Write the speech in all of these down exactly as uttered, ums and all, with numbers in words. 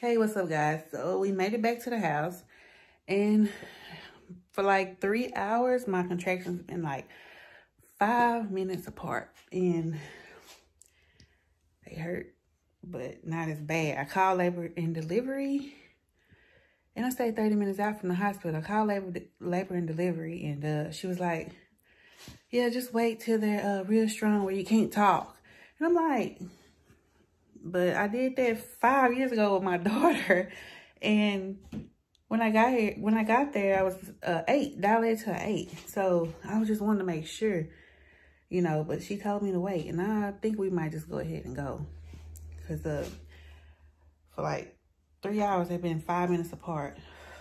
Hey, what's up, guys? So we made it back to the house, and for like three hours, my contractions been like five minutes apart, and they hurt, but not as bad. I called labor and delivery, and I stayed thirty minutes out from the hospital. I called labor, labor and delivery, and uh, she was like, yeah, just wait till they're uh, real strong where you can't talk. And I'm like, but I did that five years ago with my daughter, and when I got here, when I got there, I was uh, eight, dilated to an eight. So I was just wanting to make sure, you know, but she told me to wait, and I think we might just go ahead and go. Because uh, for like three hours, they've been five minutes apart.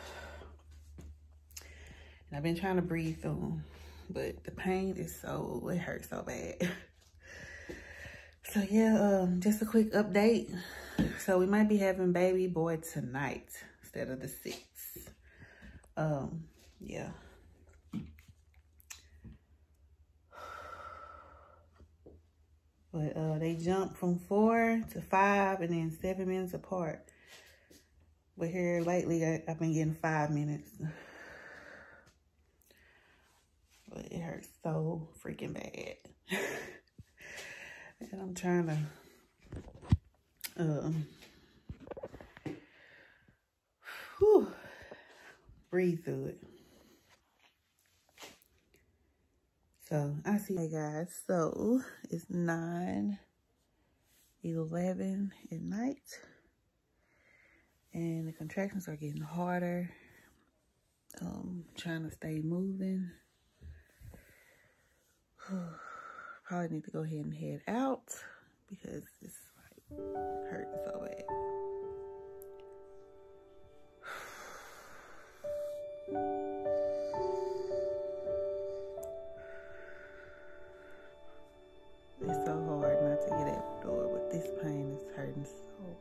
And I've been trying to breathe through them, but the pain is so, it hurts so bad. So yeah, um, just a quick update. So we might be having baby boy tonight instead of the sixth. Um, yeah. But uh, they jumped from four to five and then seven minutes apart. But here lately, I, I've been getting five minutes. But it hurts so freaking bad. And I'm trying to, um, whew, breathe through it. So I see, hey guys, so it's nine eleven at night, and the contractions are getting harder. Um, trying to stay moving. Probably need to go ahead and head out because it's like hurting so bad. It's so hard not to get out the door, but this pain is hurting so bad.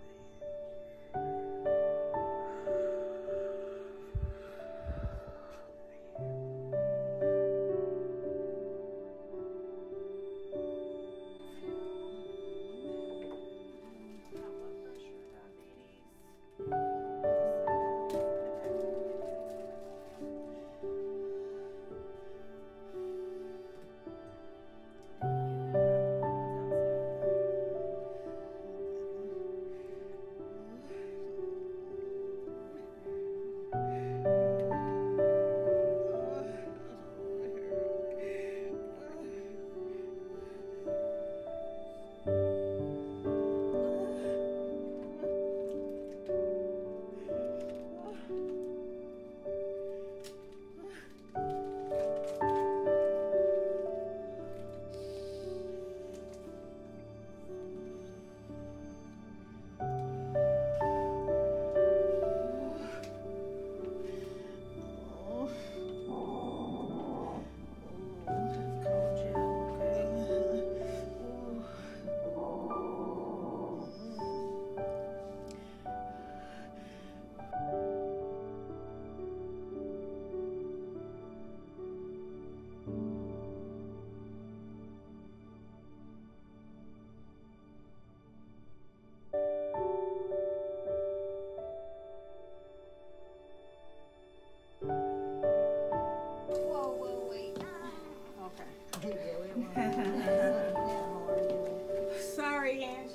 Sorry, Ash.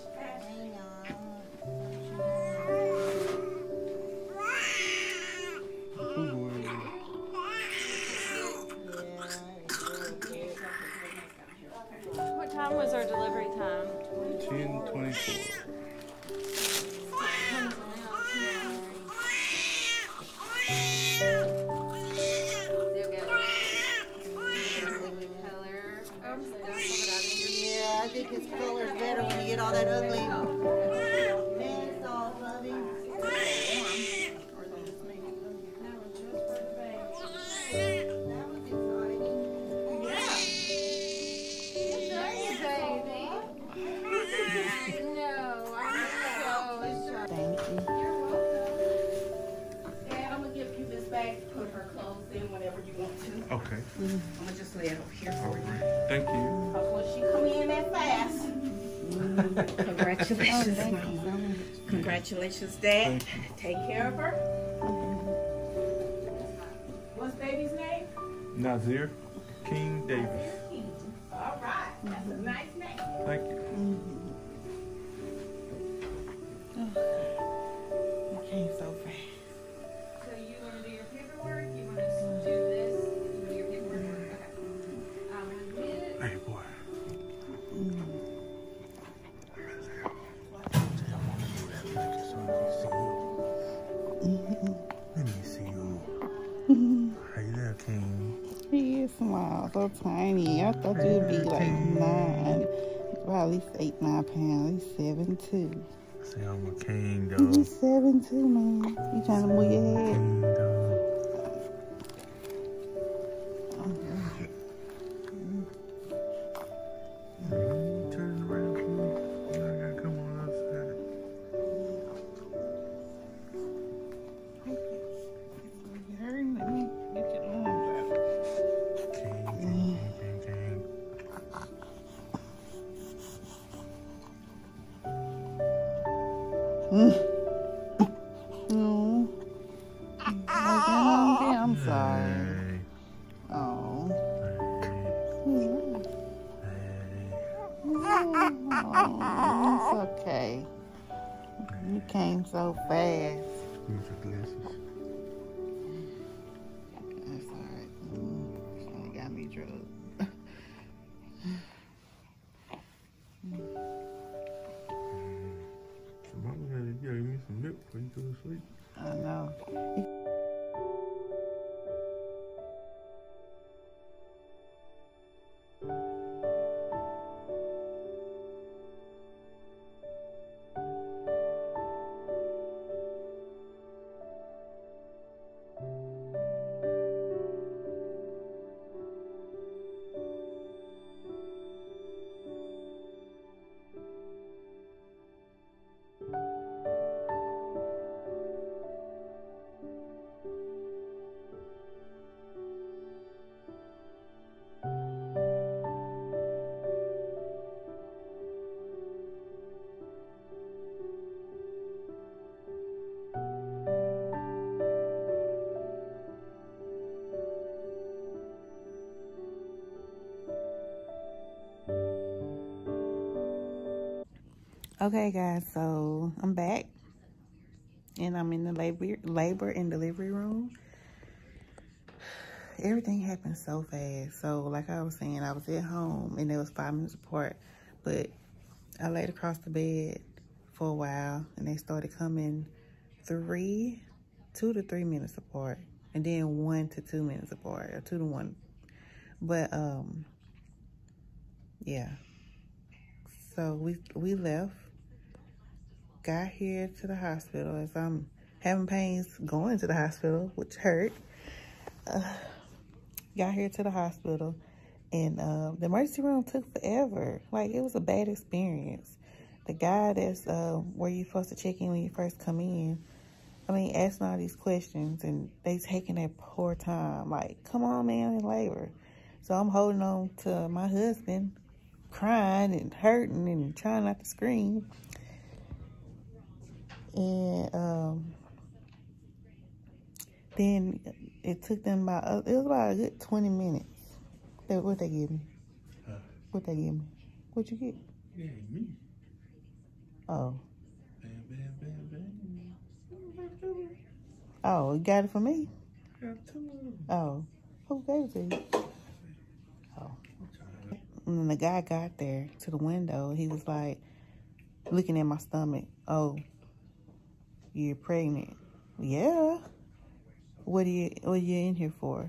What time was our delivery time? ten twenty-four. Yeah, I think his color's better when you get all that ugly. Man, it's all loving. Okay. I'm gonna just lay it over here for you. Thank you. Because when she come in that fast, Congratulations, Thank you Mama. so much. Congratulations, Dad. Take care of her. What's baby's name? Nazir King Davis. All right. That's a nice name. Thank you. It came so fast. So you want to do your paperwork? You want to do this? You do your paperwork? Okay. Um, in a minute. Hey, boy. Let me see you. Hey there, King. He is small, so tiny. I thought you'd be like nine. Well, at least eight, nine pounds. He's seven two. Say I'm a king, though. He's seven two, man. You trying to move your head? King, though. You turn around for me. I gotta come on outside. You heard me? Let me get your arms out. King, king, king, king, king. No. I'm sorry. Hey, Oh. hey, hey. Oh, it's okay. You came so fast. Use your glasses. That's alright. Mm, she only got me drugged. So mama gotta give me some milk before you go to sleep. I know. Okay, guys, so I'm back, and I'm in the labor labor and delivery room. Everything happened so fast. So, like I was saying, I was at home, and it was five minutes apart, but I laid across the bed for a while, and they started coming three, two to three minutes apart, and then one to two minutes apart, or two to one. But um, yeah. So we we left. Got here to the hospital as I'm having pains going to the hospital, which hurt. Uh, got here to the hospital, and uh, the emergency room took forever. Like, it was a bad experience. The guy that's uh, where you're supposed to check in when you first come in, I mean, asking all these questions, and they taking their poor time. Like, come on, man, I'm in labor. So I'm holding on to my husband, crying and hurting and trying not to scream. And um, then it took them about, it was about a good twenty minutes. They, what they give me? Huh? What they give me? What you get? Yeah, me. Oh. Bam, bam, bam, bam. Oh, you got it for me? Got two. Oh. Who gave it to you? Oh. And then the guy got there to the window. He was like, looking at my stomach. Oh, you're pregnant. Yeah. What are you, what are you in here for?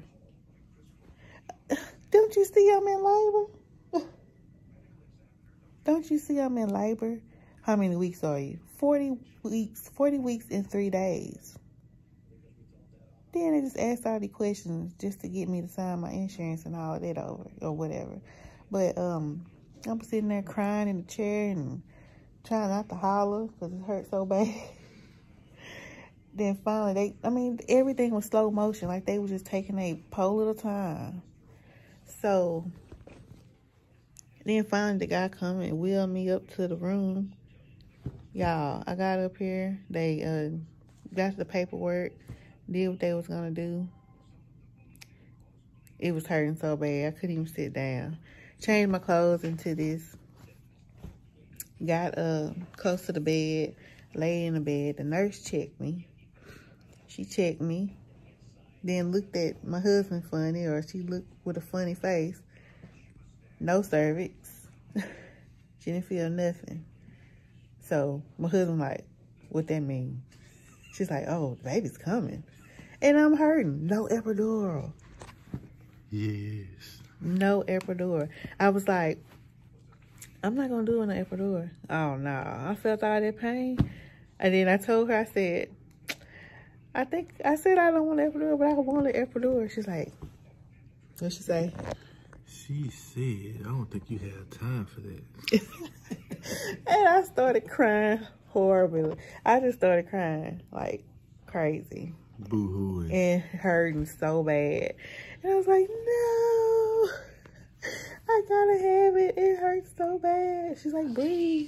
Don't you see I'm in labor? Don't you see I'm in labor? How many weeks are you? forty weeks. forty weeks in three days. Then they just asked all these questions just to get me to sign my insurance and all that over, or whatever. But um, I'm sitting there crying in the chair and trying not to holler because it hurt so bad. Then finally, they, I mean, everything was slow motion. Like, they were just taking a pole at a time. So, then finally the guy come and wheeled me up to the room. Y'all, I got up here. They uh, got the paperwork, did what they was gonna do. It was hurting so bad, I couldn't even sit down. Changed my clothes into this. Got uh, close to the bed, lay in the bed. The nurse checked me. She checked me. Then looked at my husband funny, or she looked with a funny face. No cervix. She didn't feel nothing. So my husband like, what that mean? She's like, oh, the baby's coming. And I'm hurting. No epidural. Yes. No epidural. I was like, I'm not going to do an epidural. Oh, no. I felt all that pain. And then I told her, I said, I think, I said I don't want an epidural, but I want an epidural. She's like, what'd she say? She said, I don't think you have time for that. And I started crying horribly. I just started crying like crazy. Boo-hooing. And hurting so bad. And I was like, no, I gotta have it. It hurts so bad. She's like, breathe.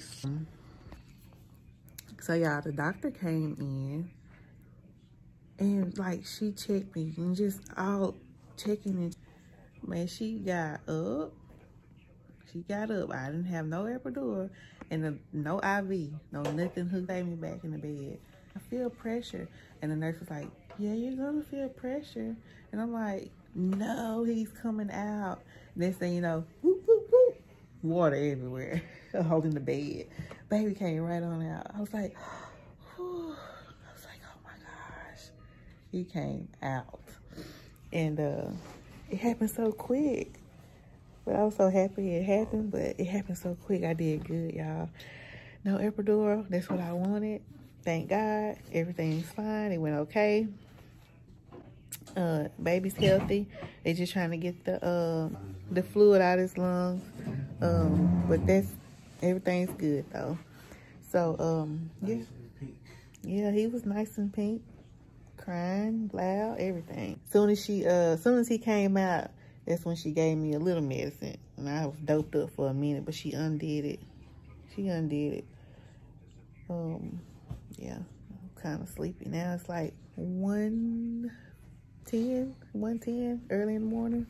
So y'all, the doctor came in and like she checked me and just all checking it. Man, she got up. She got up. I didn't have no epidural and a, no I V, no nothing hooked me back in the bed. I feel pressure. And the nurse was like, yeah, you're gonna feel pressure. And I'm like, no, he's coming out. Next thing you know, whoop, whoop, whoop, water everywhere, holding the bed. Baby came right on out. I was like, whew. I was like, oh my gosh. He came out. And uh, it happened so quick. But I was so happy it happened, but it happened so quick. I did good, y'all. No epidural. That's what I wanted. Thank God. Everything's fine. It went okay. Uh, baby's healthy. They just trying to get the uh, the fluid out of his lungs. Um, but that's everything's good though. So um, yeah, yeah, he was nice and pink, crying loud, everything. Soon as she, uh, soon as he came out, that's when she gave me a little medicine, and I was doped up for a minute, but she undid it. She undid it. Um, yeah, I'm kind of sleepy now. It's like one ten, one ten, early in the morning.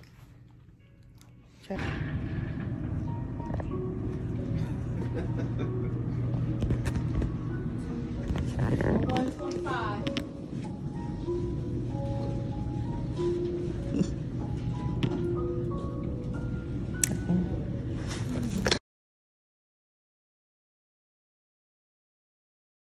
Try one twenty-five.